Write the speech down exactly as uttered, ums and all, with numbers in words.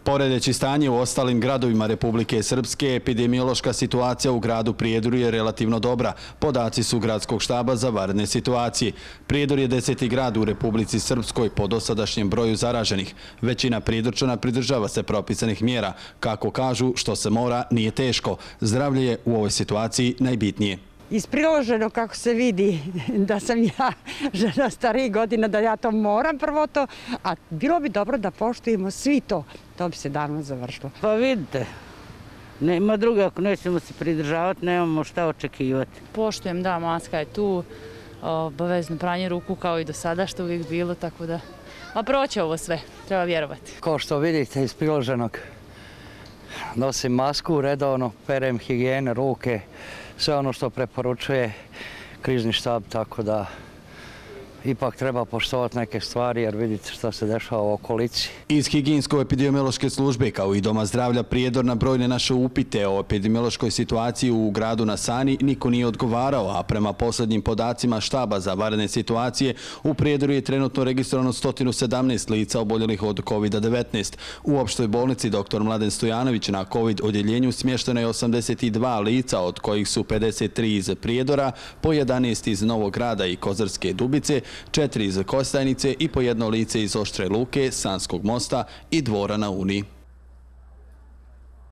Poredeći stanje u ostalim gradovima Republike Srpske, epidemiološka situacija u gradu Prijedoru je relativno dobra. Podaci su Gradskog štaba za vanredne situacije. Prijedor je deseti grad u Republici Srpskoj po dosadašnjem broju zaraženih. Većina Prijedorčana pridržava se propisanih mjera. Kako kažu, što se mora, nije teško. Zdravlje je u ovoj situaciji najbitnije. Iz priloženo kako se vidi da sam ja žena starijih godina, da ja to moram prvo to, a bilo bi dobro da poštujemo svi to. To bi se davno završilo. Pa vidite, nema druge, ako nećemo se pridržavati, nemamo šta očekivati. Poštujem, da, maska je tu, obavezno pranje ruku kao i do sada što uvijek bilo, tako da, a proće ovo sve, treba vjerovati. Kao što vidite iz priloženog, nosim masku redovno, perem higijene, ruke, sve ono što preporučuje krizni štab, tako da ipak treba poštovati neke stvari jer vidite što se dešava u okolici. Iz higijensko-epidemiološke službe kao i Doma zdravlja Prijedor na brojne naše upite o epidemiološkoj situaciji u gradu na Sani niko nije odgovarao, a prema posljednjim podacima štaba za vanredne situacije u Prijedoru je trenutno registrovano sto sedamnaest lica oboljelih od kovid devetnaest. U opštoj bolnici doktor Mladen Stojanović na COVID odjeljenju smješteno je osamdeset dva lica, od kojih su pedeset tri iz Prijedora, po jedanaest iz Novog Grada i Kozarske Dubice, četiri iz Kostajnice i po jedno lice iz Oštre Luke, Sanskog mosta i Dvora na Uni.